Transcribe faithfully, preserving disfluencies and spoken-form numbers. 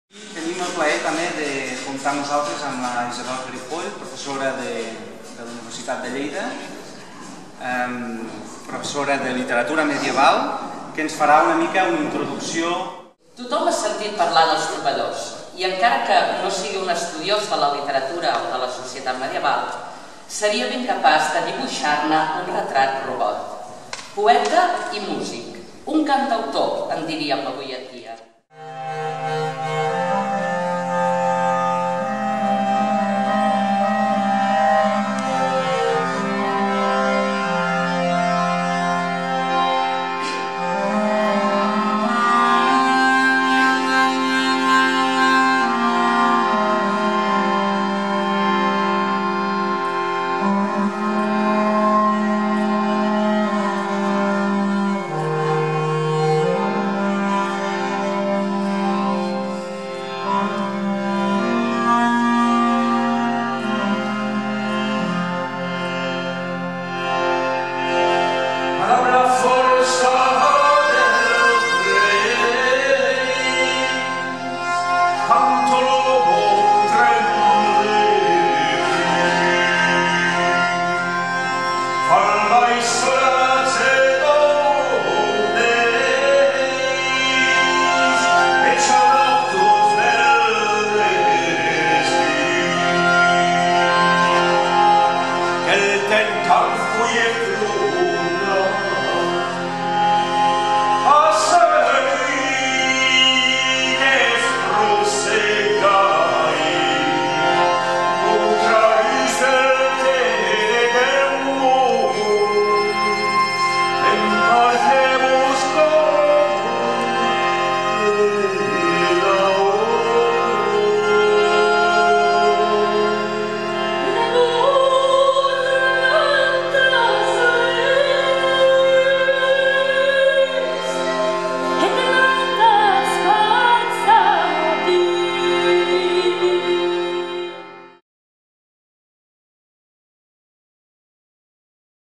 Tenim el plaer també de comptar amb nosaltres amb la Isabel Ripoll, professora de, de la Universitat de Lleida, eh, professora de literatura medieval, que ens farà una mica una introducció. Tothom ha sentit parlar dels trobadors, i encara que no sigui un estudiós de la literatura o de la societat medieval, seria ben capaç de dibuixar-ne un retrat robot. Poeta i músic, un cantautor, en diríem avui en dia.